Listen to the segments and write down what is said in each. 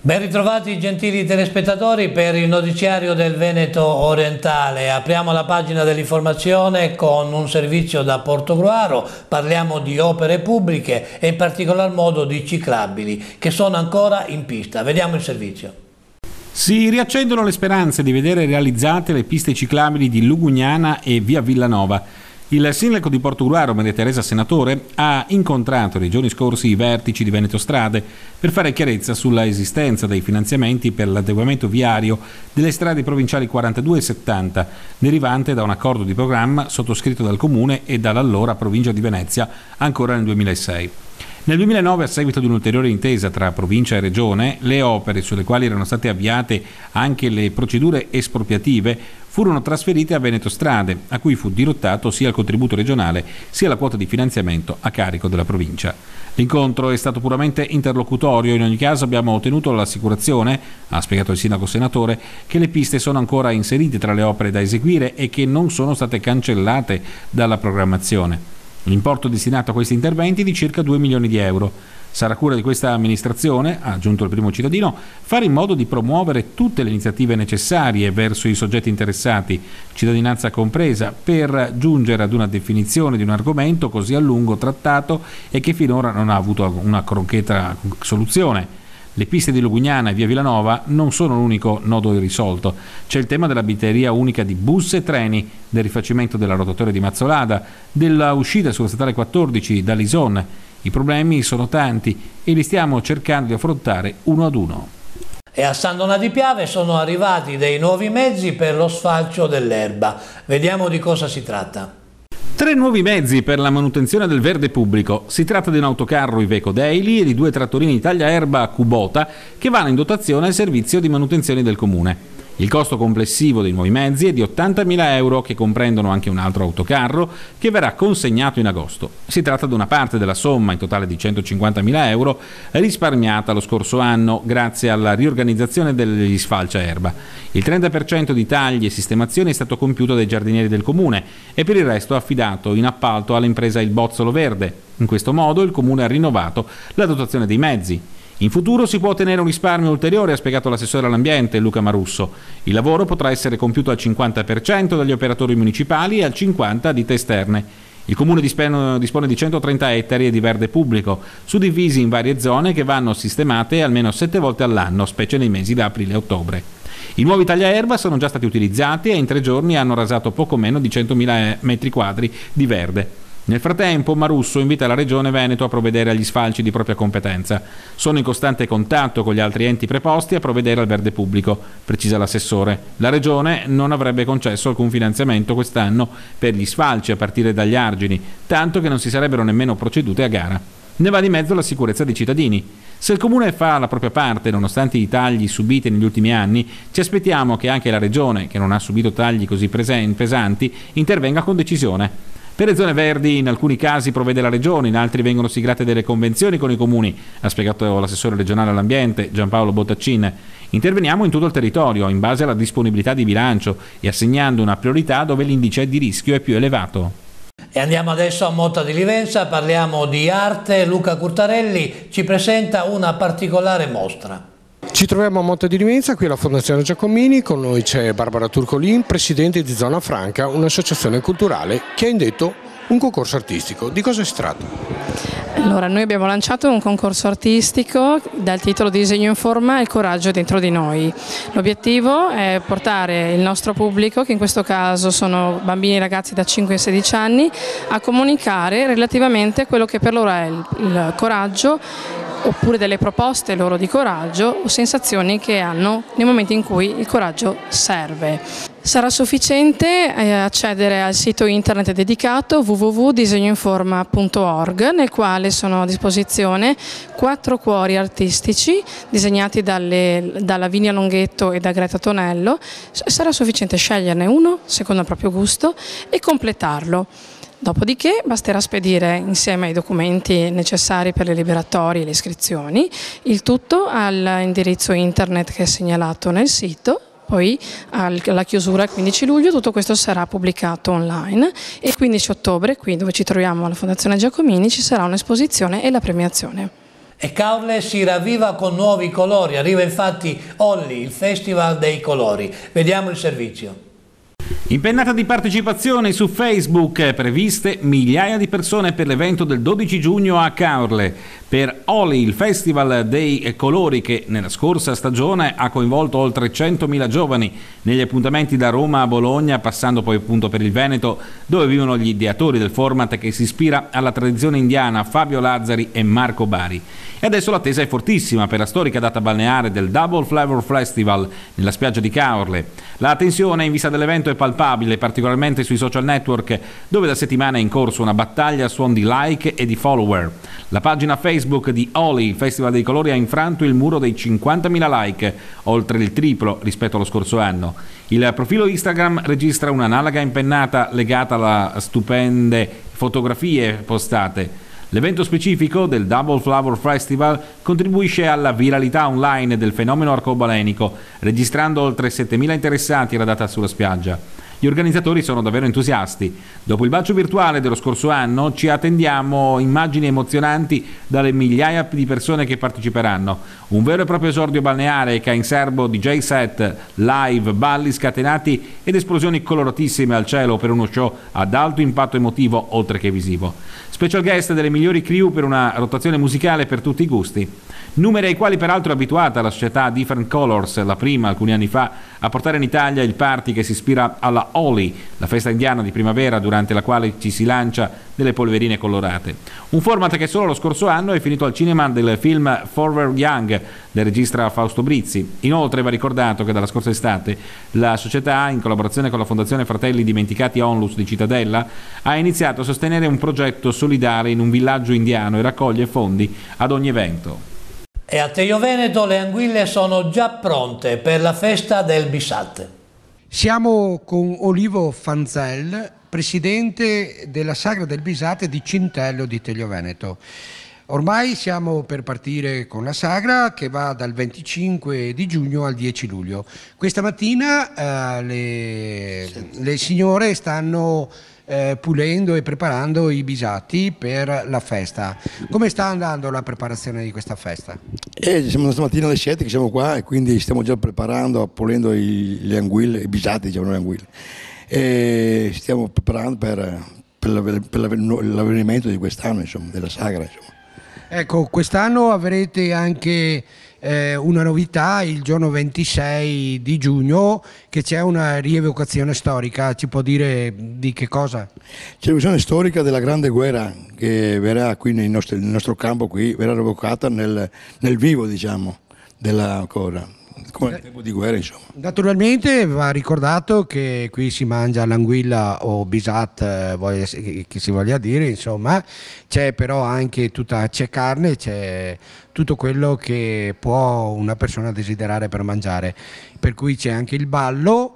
Ben ritrovati gentili telespettatori per il notiziario del Veneto orientale. Apriamo la pagina dell'informazione con un servizio da Portogruaro. Parliamo di opere pubbliche e in particolar modo di ciclabili che sono ancora in pista. Vediamo il servizio. Si riaccendono le speranze di vedere realizzate le piste ciclabili di Lugugnana e via Villanova. Il sindaco di Portogruaro, Maria Teresa Senatore, ha incontrato nei giorni scorsi i vertici di Veneto Strade per fare chiarezza sulla esistenza dei finanziamenti per l'adeguamento viario delle strade provinciali 42 e 70, derivante da un accordo di programma sottoscritto dal Comune e dall'allora Provincia di Venezia ancora nel 2006. Nel 2009, a seguito di un'ulteriore intesa tra provincia e regione, le opere sulle quali erano state avviate anche le procedure espropriative furono trasferite a Veneto Strade, a cui fu dirottato sia il contributo regionale sia la quota di finanziamento a carico della provincia. L'incontro è stato puramente interlocutorio, in ogni caso abbiamo ottenuto l'assicurazione, ha spiegato il sindaco Senatore, che le piste sono ancora inserite tra le opere da eseguire e che non sono state cancellate dalla programmazione. L'importo destinato a questi interventi è di circa 2 milioni di euro. Sarà cura di questa amministrazione, ha aggiunto il primo cittadino, fare in modo di promuovere tutte le iniziative necessarie verso i soggetti interessati, cittadinanza compresa, per giungere ad una definizione di un argomento così a lungo trattato e che finora non ha avuto una concreta soluzione. Le piste di Lugugnana e via Villanova non sono l'unico nodo irrisolto. C'è il tema della biglietteria unica di bus e treni, del rifacimento della rotatoria di Mazzolada, della uscita sulla statale 14 da Lison. I problemi sono tanti e li stiamo cercando di affrontare uno ad uno. E a San Donà di Piave sono arrivati dei nuovi mezzi per lo sfalcio dell'erba. Vediamo di cosa si tratta. 3 nuovi mezzi per la manutenzione del verde pubblico. Si tratta di un autocarro Iveco Daily e di 2 trattorini tagliaerba Kubota che vanno in dotazione al servizio di manutenzione del comune. Il costo complessivo dei nuovi mezzi è di 80.000 euro, che comprendono anche un altro autocarro che verrà consegnato in agosto. Si tratta di una parte della somma, in totale di 150.000 euro, risparmiata lo scorso anno grazie alla riorganizzazione degli sfalciaerba. Il 30% di tagli e sistemazioni è stato compiuto dai giardinieri del comune e per il resto affidato in appalto all'impresa Il Bozzolo Verde. In questo modo il comune ha rinnovato la dotazione dei mezzi. In futuro si può ottenere un risparmio ulteriore, ha spiegato l'assessore all'ambiente Luca Marusso. Il lavoro potrà essere compiuto al 50% dagli operatori municipali e al 50% a ditte esterne. Il comune dispone di 130 ettari di verde pubblico, suddivisi in varie zone che vanno sistemate almeno 7 volte all'anno, specie nei mesi da aprile e ottobre. I nuovi tagliaerba sono già stati utilizzati e in 3 giorni hanno rasato poco meno di 100.000 metri quadri di verde. Nel frattempo Marusso invita la Regione Veneto a provvedere agli sfalci di propria competenza. Sono in costante contatto con gli altri enti preposti a provvedere al verde pubblico, precisa l'assessore. La Regione non avrebbe concesso alcun finanziamento quest'anno per gli sfalci a partire dagli argini, tanto che non si sarebbero nemmeno procedute a gara. Ne va di mezzo la sicurezza dei cittadini. Se il Comune fa la propria parte, nonostante i tagli subiti negli ultimi anni, ci aspettiamo che anche la Regione, che non ha subito tagli così pesanti, intervenga con decisione. Per le zone verdi in alcuni casi provvede la Regione, in altri vengono siglate delle convenzioni con i comuni, ha spiegato l'assessore regionale all'ambiente Giampaolo Bottaccin. Interveniamo in tutto il territorio, in base alla disponibilità di bilancio e assegnando una priorità dove l'indice di rischio è più elevato. E andiamo adesso a Motta di Livenza, parliamo di arte. Luca Curtarelli ci presenta una particolare mostra. Ci troviamo a Motta di Livenza, qui alla Fondazione Giacomini, con noi c'è Barbara Turcolin, presidente di Zona Franca, un'associazione culturale che ha indetto un concorso artistico. Di cosa si tratta? Allora, noi abbiamo lanciato un concorso artistico dal titolo Disegno in forma e il coraggio è dentro di noi. L'obiettivo è portare il nostro pubblico, che in questo caso sono bambini e ragazzi da 5 a 16 anni, a comunicare relativamente a quello che per loro è il coraggio, oppure delle proposte loro di coraggio o sensazioni che hanno nei momenti in cui il coraggio serve. Sarà sufficiente accedere al sito internet dedicato www.disegnoinforma.org, nel quale sono a disposizione 4 cuori artistici disegnati da Lavinia Longhetto e da Greta Tonello. Sarà sufficiente sceglierne uno secondo il proprio gusto e completarlo. Dopodiché basterà spedire insieme ai documenti necessari per le liberatorie e le iscrizioni il tutto all'indirizzo internet che è segnalato nel sito. Poi alla chiusura il 15 luglio tutto questo sarà pubblicato online e il 15 ottobre, qui dove ci troviamo alla Fondazione Giacomini, ci sarà un'esposizione e la premiazione. E Caorle si ravviva con nuovi colori, arriva infatti Olli, il Festival dei Colori. Vediamo il servizio. Impennata di partecipazione su Facebook, previste migliaia di persone per l'evento del 12 giugno a Caorle. Per Oli, il Festival dei Colori che nella scorsa stagione ha coinvolto oltre 100.000 giovani negli appuntamenti da Roma a Bologna, passando poi appunto per il Veneto, dove vivono gli ideatori del format che si ispira alla tradizione indiana Fabio Lazzari e Marco Bari. E adesso l'attesa è fortissima per la storica data balneare del Double Flavor Festival nella spiaggia di Caorle. La tensione in vista dell'evento è palpabile, particolarmente sui social network, dove da settimane è in corso una battaglia a suon di like e di follower. La pagina Facebook di Oli, il Festival dei Colori, ha infranto il muro dei 50.000 like, oltre il triplo rispetto allo scorso anno. Il profilo Instagram registra un'analoga impennata legata alle stupende fotografie postate. L'evento specifico del Double Flower Festival contribuisce alla viralità online del fenomeno arcobalenico, registrando oltre 7.000 interessati alla data sulla spiaggia. Gli organizzatori sono davvero entusiasti. Dopo il bacio virtuale dello scorso anno ci attendiamo immagini emozionanti dalle migliaia di persone che parteciperanno. Un vero e proprio esordio balneare che ha in serbo DJ set, live, balli scatenati ed esplosioni coloratissime al cielo per uno show ad alto impatto emotivo oltre che visivo. Special guest delle migliori crew per una rotazione musicale per tutti i gusti. Numeri ai quali peraltro è abituata la società Different Colors, la prima alcuni anni fa a portare in Italia il party che si ispira alla Holi, la festa indiana di primavera durante la quale ci si lancia delle polverine colorate. Un format che solo lo scorso anno è finito al cinema del film Forever Young del regista Fausto Brizzi. Inoltre va ricordato che dalla scorsa estate la società, in collaborazione con la Fondazione Fratelli Dimenticati Onlus di Cittadella, ha iniziato a sostenere un progetto solidale in un villaggio indiano e raccoglie fondi ad ogni evento. E a Tejo Veneto le anguille sono già pronte per la festa del Bisat. Siamo con Olivo Fanzel, presidente della Sagra del Bisat di Cintello di Tejo Veneto. Ormai siamo per partire con la sagra che va dal 25 di giugno al 10 luglio. Questa mattina le signore stanno pulendo e preparando i bisatti per la festa. Come sta andando la preparazione di questa festa? Siamo stamattina alle 7 che siamo qua e quindi stiamo già preparando, pulendo le anguille, i bisatti, diciamo, le anguille. E stiamo preparando per l'avvenimento di quest'anno, insomma, della sagra, insomma. Ecco, quest'anno avrete anche una novità il giorno 26 di giugno, che c'è una rievocazione storica. Ci può dire di che cosa? C'è l'evocazione storica della Grande Guerra che verrà qui nel nostro campo, qui verrà rievocata nel vivo, diciamo, della cosa. Come il tempo di guerra, insomma. Naturalmente va ricordato che qui si mangia l'anguilla o bisat, che si voglia dire, insomma. C'è però anche c'è carne, c'è tutto quello che può una persona desiderare per mangiare, per cui c'è anche il ballo.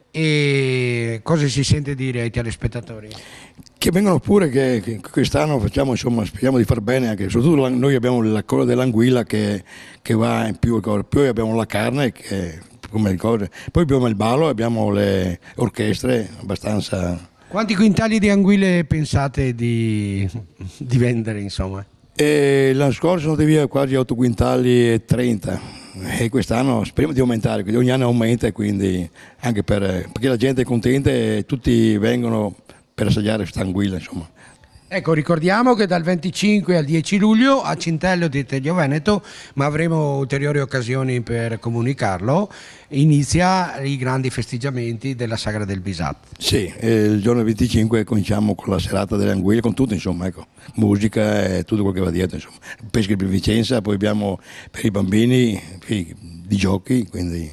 E cosa si sente dire ai telespettatori? Che vengono pure, che quest'anno facciamo, insomma, speriamo di far bene, anche soprattutto noi abbiamo la coda dell'anguilla che va in più abbiamo la carne che, come le cose, poi abbiamo il ballo, abbiamo le orchestre abbastanza. Quanti quintali di anguille pensate di vendere, insomma? L'anno scorso sono andati via quasi 8 quintali e 30 e quest'anno speriamo di aumentare, quindi ogni anno aumenta, e quindi anche perché la gente è contenta e tutti vengono per assaggiare questa anguilla, insomma. Ecco, ricordiamo che dal 25 al 10 luglio a Cintello di Tejo Veneto, ma avremo ulteriori occasioni per comunicarlo, inizia i grandi festeggiamenti della Sagra del Bisat. Sì, il giorno 25 cominciamo con la serata delle anguille, con tutto, insomma, ecco, musica e tutto quello che va dietro, insomma. Pesca di beneficenza, poi abbiamo per i bambini di giochi, quindi.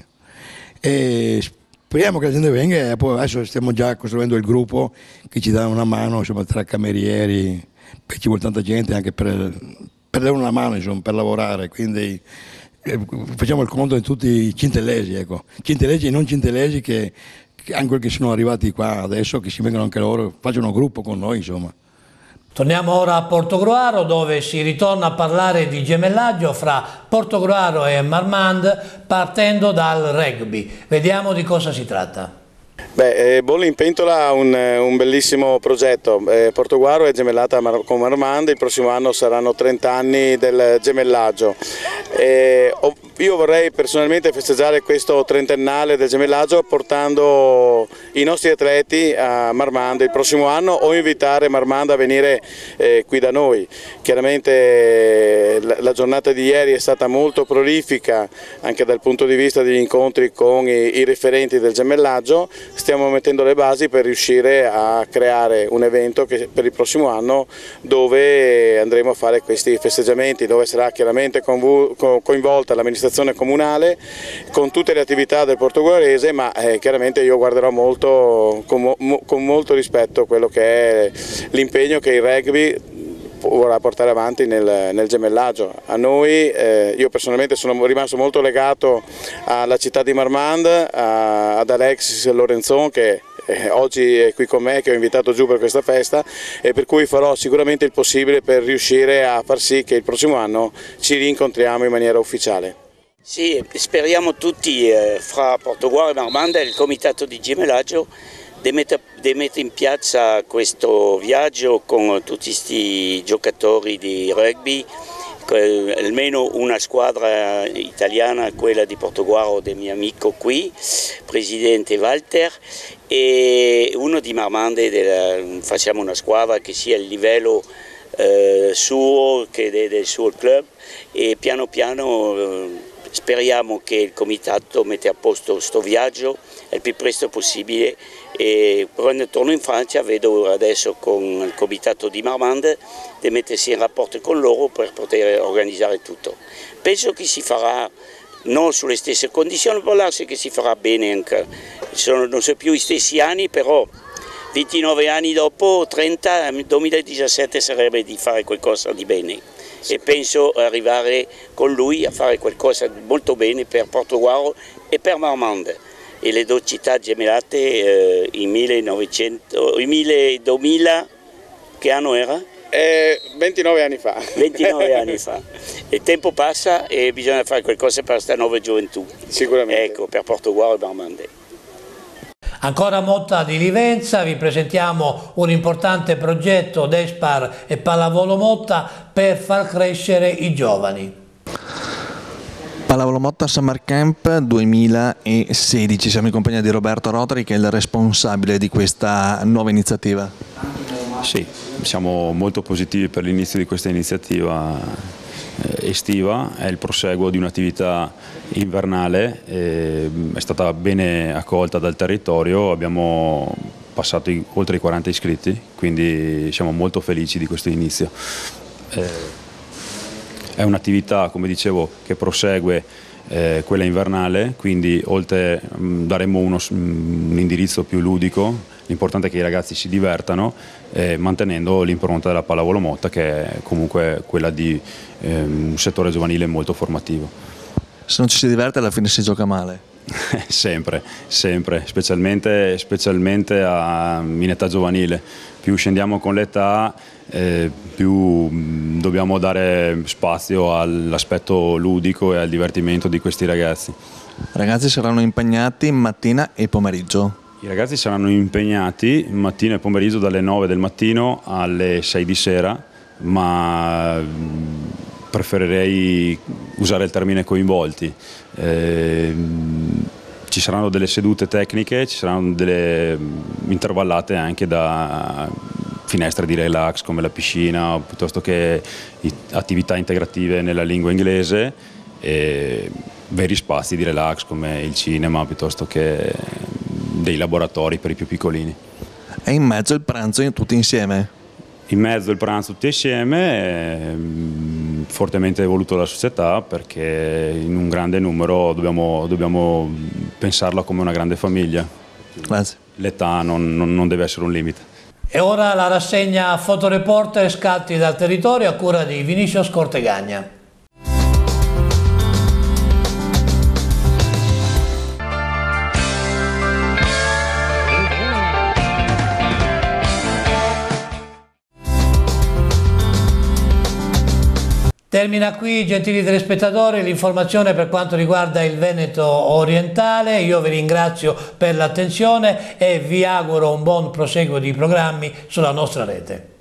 Speriamo che la gente venga, e poi adesso stiamo già costruendo il gruppo che ci dà una mano, insomma, tra camerieri, ci vuole tanta gente anche per dare una mano, insomma, per lavorare, quindi facciamo il conto di tutti i cintellesi, ecco, cintellesi e non cintellesi che anche quelli che sono arrivati qua adesso, che si vengono anche loro, facciano gruppo con noi, insomma. Torniamo ora a Portogruaro, dove si ritorna a parlare di gemellaggio fra Portogruaro e Marmande, partendo dal rugby. Vediamo di cosa si tratta. Bolle in Pentola è un bellissimo progetto. Portogruaro è gemellata con Marmande, il prossimo anno saranno 30 anni del gemellaggio. Io vorrei personalmente festeggiare questo trentennale del gemellaggio portando i nostri atleti a Marmande il prossimo anno o invitare Marmande a venire qui da noi. Chiaramente la giornata di ieri è stata molto prolifica anche dal punto di vista degli incontri con i referenti del gemellaggio. Stiamo mettendo le basi per riuscire a creare un evento che per il prossimo anno dove andremo a fare questi festeggiamenti, dove sarà chiaramente coinvolta l'amministrazione comunale con tutte le attività del portoguarese, ma chiaramente io guarderò molto, con molto rispetto quello che è l'impegno che il rugby vorrà portare avanti nel gemellaggio. A noi, io personalmente sono rimasto molto legato alla città di Marmande, ad Alexis Lorenzon che oggi è qui con me, che ho invitato giù per questa festa, e per cui farò sicuramente il possibile per riuscire a far sì che il prossimo anno ci rincontriamo in maniera ufficiale. Sì, speriamo tutti fra Portogruaro e Marmande il comitato di gemellaggio di mettere in piazza questo viaggio con tutti questi giocatori di rugby, almeno una squadra italiana, quella di Portogruaro del mio amico qui, presidente Walter, e uno di Marmande, facciamo una squadra che sia il livello suo, che del suo club, e piano piano speriamo che il comitato metta a posto questo viaggio il più presto possibile, e quando torno in Francia vedo adesso con il comitato di Marmande di mettersi in rapporto con loro per poter organizzare tutto. Penso che si farà non sulle stesse condizioni, può darsi che si farà bene anche, non sono più gli stessi anni, però 29 anni dopo, 30, 2017 sarebbe di fare qualcosa di bene. E penso arrivare con lui a fare qualcosa di molto bene per Portogruaro e per Marmande, e le due città gemellate in 2000, che anno era? 29 anni fa. 29 anni fa. Il tempo passa e bisogna fare qualcosa per questa nuova gioventù. Sicuramente. Ecco, per Portogruaro e Marmande. Ancora Motta di Livenza, vi presentiamo un importante progetto d'Espar e Pallavolo Motta per far crescere i giovani. Pallavolo Motta Summer Camp 2016, siamo in compagnia di Roberto Rotari, che è il responsabile di questa nuova iniziativa. Sì, siamo molto positivi per l'inizio di questa iniziativa estiva, è il proseguo di un'attività invernale, è stata bene accolta dal territorio, abbiamo passato oltre i 40 iscritti, quindi siamo molto felici di questo inizio. È un'attività, come dicevo, che prosegue quella invernale, quindi oltre daremo un indirizzo più ludico. L'importante è che i ragazzi si divertano, mantenendo l'impronta della Pallavolo Motta, che è comunque quella di un settore giovanile molto formativo. Se non ci si diverte alla fine si gioca male. Sempre, specialmente in età giovanile. Più scendiamo con l'età, più dobbiamo dare spazio all'aspetto ludico e al divertimento di questi ragazzi. I ragazzi saranno impegnati mattina e pomeriggio? I ragazzi saranno impegnati mattina e pomeriggio dalle 9 del mattino alle 6 di sera, ma preferirei usare il termine coinvolti. Ci saranno delle sedute tecniche, ci saranno delle intervallate anche da finestre di relax come la piscina, piuttosto che attività integrative nella lingua inglese, e veri spazi di relax come il cinema, piuttosto che dei laboratori per i più piccolini. E in mezzo il pranzo tutti insieme? In mezzo il pranzo tutti insieme, fortemente voluto dalla società, perché in un grande numero dobbiamo pensarla come una grande famiglia. Grazie. L'età non deve essere un limite. E ora la rassegna Fotoreporter, scatti dal territorio a cura di Vinicio Scortegagna. Termina qui, gentili telespettatori, l'informazione per quanto riguarda il Veneto orientale. Io vi ringrazio per l'attenzione e vi auguro un buon proseguo di programmi sulla nostra rete.